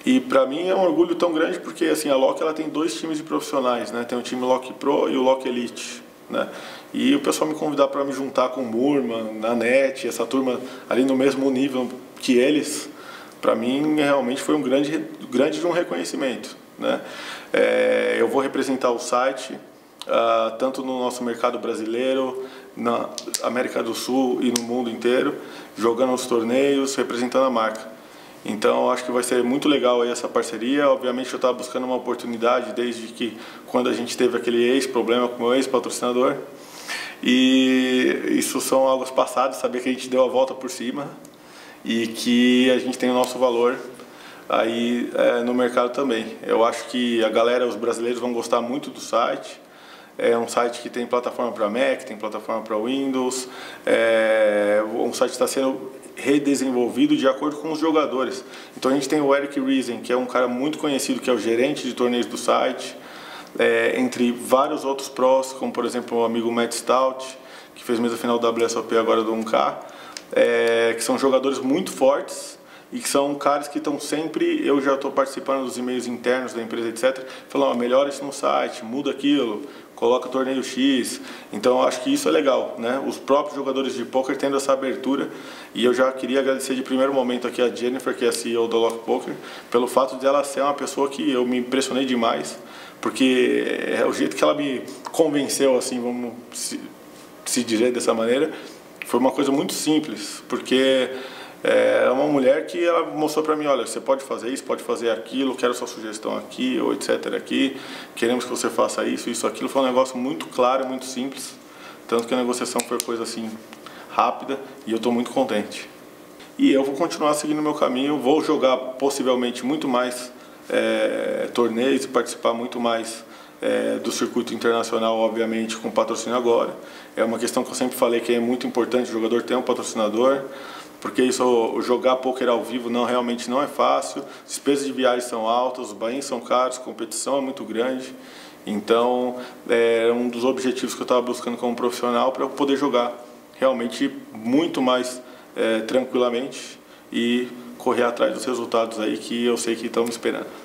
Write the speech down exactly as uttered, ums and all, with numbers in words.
E para mim é um orgulho tão grande porque assim, a Loki ela tem dois times de profissionais, né? Tem o time Loki Pro e o Loki Elite, né? E o pessoal me convidar para me juntar com o Murman, na net, essa turma ali no mesmo nível que eles, para mim realmente foi um grande, grande de um reconhecimento, né? É, eu vou representar o site uh, tanto no nosso mercado brasileiro, na América do Sul e no mundo inteiro, jogando os torneios, representando a marca. Então acho que vai ser muito legal aí essa parceria. Obviamente eu estava buscando uma oportunidade desde que quando a gente teve aquele ex-problema com o meu ex-patrocinador. E isso são águas passadas, saber que a gente deu a volta por cima e que a gente tem o nosso valor aí é, no mercado também. Eu acho que a galera, os brasileiros vão gostar muito do site. É um site que tem plataforma para Mac, tem plataforma para Windows. É um site que está sendo redesenvolvido de acordo com os jogadores. Então a gente tem o Eric Riesen, que é um cara muito conhecido, que é o gerente de torneios do site, é, entre vários outros prós, como por exemplo o amigo Matt Stout, que fez mesa final do W S O P agora do um K, é, que são jogadores muito fortes e que são caras que estão sempre, eu já estou participando dos e-mails internos da empresa, etcétera, falando, ó, melhora isso no site, muda aquilo, coloca torneio X. Então eu acho que isso é legal, né? Os próprios jogadores de poker tendo essa abertura. E eu já queria agradecer de primeiro momento aqui a Jennifer, que é a C E O do Loki Poker, pelo fato de ela ser uma pessoa que eu me impressionei demais, porque é o jeito que ela me convenceu, assim, vamos se, se dizer dessa maneira, foi uma coisa muito simples, porque é uma mulher que ela mostrou para mim, olha, você pode fazer isso, pode fazer aquilo, quero sua sugestão aqui, ou etc aqui, queremos que você faça isso, isso, aquilo. Foi um negócio muito claro, muito simples, tanto que a negociação foi coisa assim rápida e eu estou muito contente. E eu vou continuar seguindo o meu caminho, vou jogar possivelmente muito mais é, torneios e participar muito mais é, do circuito internacional, obviamente com patrocínio agora. É uma questão que eu sempre falei que é muito importante o jogador ter um patrocinador, porque isso, jogar poker ao vivo não, realmente não é fácil, despesas de viagem são altas, os banhos são caros, a competição é muito grande. Então, é um dos objetivos que eu estava buscando como profissional para eu poder jogar realmente muito mais é, tranquilamente e correr atrás dos resultados aí que eu sei que estão me esperando.